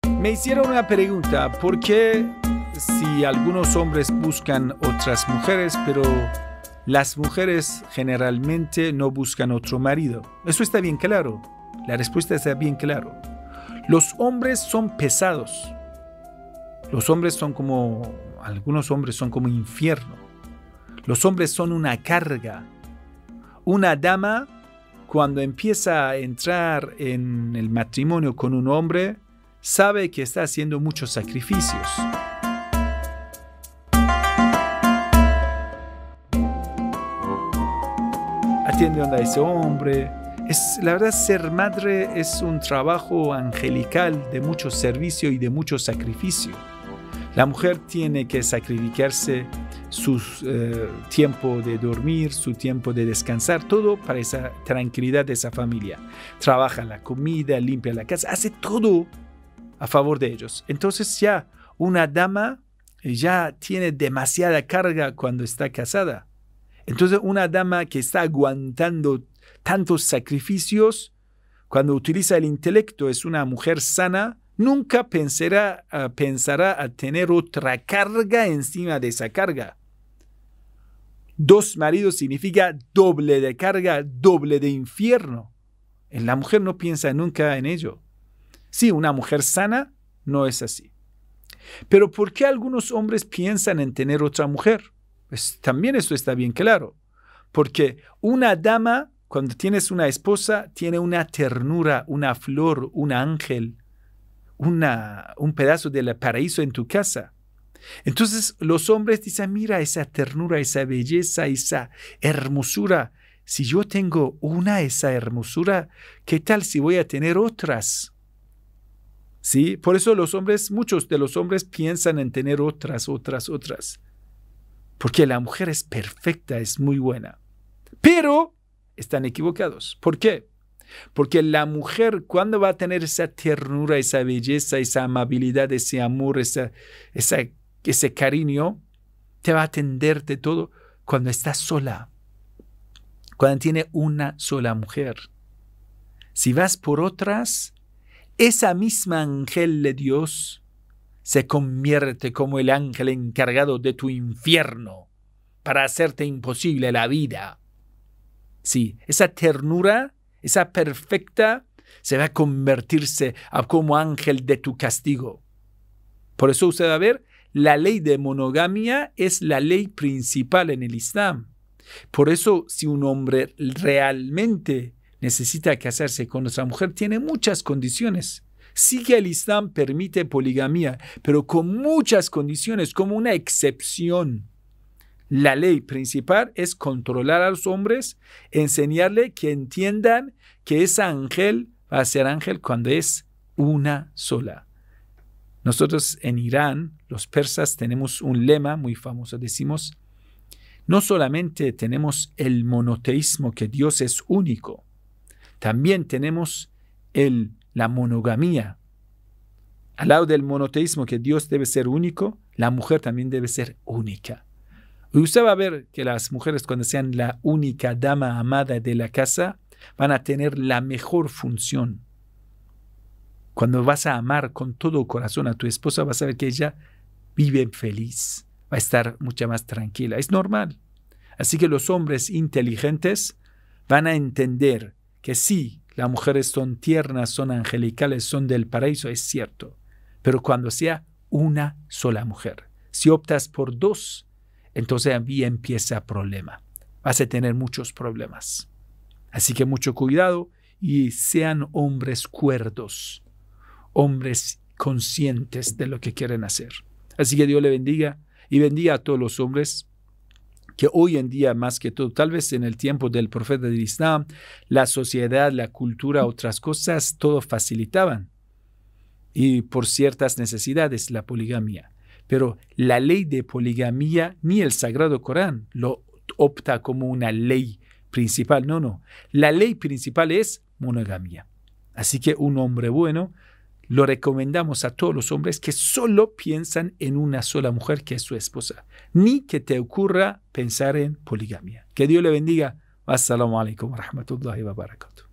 Me hicieron una pregunta, ¿por qué si algunos hombres buscan otras mujeres, pero las mujeres generalmente no buscan otro marido? Eso está bien claro. La respuesta está bien claro. Los hombres son pesados. Los hombres son algunos hombres son como infierno. Los hombres son una carga. Una dama, cuando empieza a entrar en el matrimonio con un hombre, sabe que está haciendo muchos sacrificios. Atiende a ese hombre. La verdad, ser madre es un trabajo angelical de mucho servicio y de mucho sacrificio. La mujer tiene que sacrificarse su tiempo de dormir, su tiempo de descansar, todo para esa tranquilidad de esa familia. Trabaja la comida, limpia la casa, hace todo a favor de ellos. Entonces ya una dama ya tiene demasiada carga cuando está casada. Entonces una dama que está aguantando tantos sacrificios, cuando utiliza el intelecto, es una mujer sana, nunca pensará a tener otra carga encima de esa carga. 2 maridos significa doble de carga, doble de infierno. La mujer no piensa nunca en ello. Sí, una mujer sana no es así. Pero ¿por qué algunos hombres piensan en tener otra mujer? Pues también esto está bien claro. Porque una dama, cuando tienes una esposa, tiene una ternura, una flor, un ángel, un pedazo del paraíso en tu casa. Entonces los hombres dicen, mira esa ternura, esa belleza, esa hermosura. Si yo tengo esa hermosura, ¿qué tal si voy a tener otras? ¿Sí? Por eso muchos de los hombres piensan en tener otras. Porque la mujer es perfecta, es muy buena. Pero están equivocados. ¿Por qué? Porque la mujer, cuando va a tener esa ternura, esa belleza, esa amabilidad, ese amor, ese cariño, te va a atenderte todo cuando está sola. Cuando tiene una sola mujer. Si vas por otras, esa misma ángel de Dios se convierte como el ángel encargado de tu infierno para hacerte imposible la vida. Sí, esa ternura, esa perfecta, se va a convertirse como ángel de tu castigo. Por eso usted va a ver, la ley de monogamia es la ley principal en el Islam. Por eso, si un hombre realmente necesita casarse con otra mujer, tiene muchas condiciones. Sí que el Islam permite poligamia, pero con muchas condiciones, como una excepción. La ley principal es controlar a los hombres, enseñarle que entiendan que ese ángel va a ser ángel cuando es una sola. Nosotros en Irán, los persas, tenemos un lema muy famoso. Decimos, no solamente tenemos el monoteísmo, que Dios es único, también tenemos la monogamía. Al lado del monoteísmo, que Dios debe ser único, la mujer también debe ser única. Y usted va a ver que las mujeres, cuando sean la única dama amada de la casa, van a tener la mejor función. Cuando vas a amar con todo corazón a tu esposa, vas a ver que ella vive feliz, va a estar mucho más tranquila. Es normal. Así que los hombres inteligentes van a entender que sí, las mujeres son tiernas, son angelicales, son del paraíso, es cierto. Pero cuando sea una sola mujer, si optas por 2, entonces ahí empieza el problema. Vas a tener muchos problemas. Así que mucho cuidado y sean hombres cuerdos, hombres conscientes de lo que quieren hacer. Así que Dios le bendiga y bendiga a todos los hombres que hoy en día, más que todo, tal vez en el tiempo del profeta del Islam, la sociedad, la cultura, otras cosas, todo facilitaban. Y por ciertas necesidades, la poligamia. Pero la ley de poligamia, ni el Sagrado Corán lo opta como una ley principal. No. La ley principal es monogamia. Así que un hombre bueno, lo recomendamos a todos los hombres que solo piensan en una sola mujer, que es su esposa. Ni que te ocurra pensar en poligamia. Que Dios le bendiga. Assalamu alaikum wa rahmatullahi wa barakatuh.